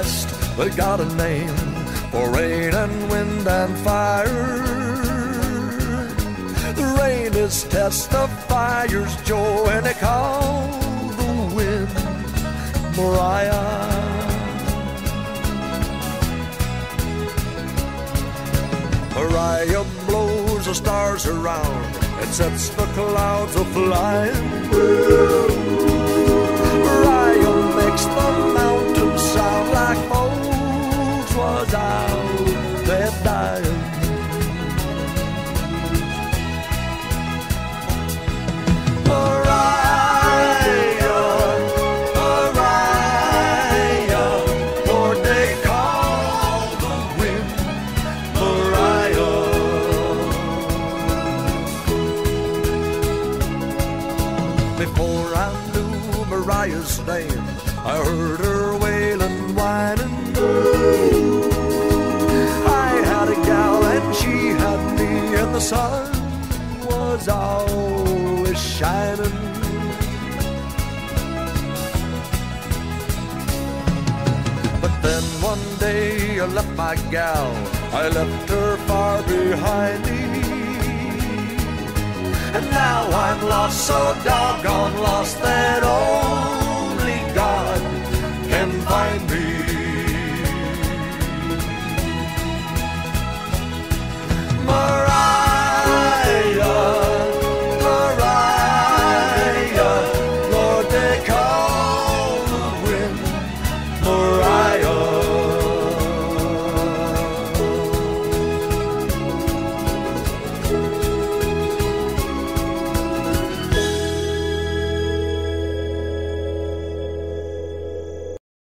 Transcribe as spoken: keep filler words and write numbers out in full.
West, they got a name for rain and wind and fire. The rain is test, the fire's joy, and they call the wind Mariah. Mariah blows the stars around and sets the clouds a-flying. Mariah makes the mountains sound like folks was out there dying. Before I knew Mariah's name, I heard her wailing, whining. I had a gal and she had me, and the sun was always shining. But then one day I left my gal, I left her far behind me. And now I'm lost, so doggone lost that only God can find me.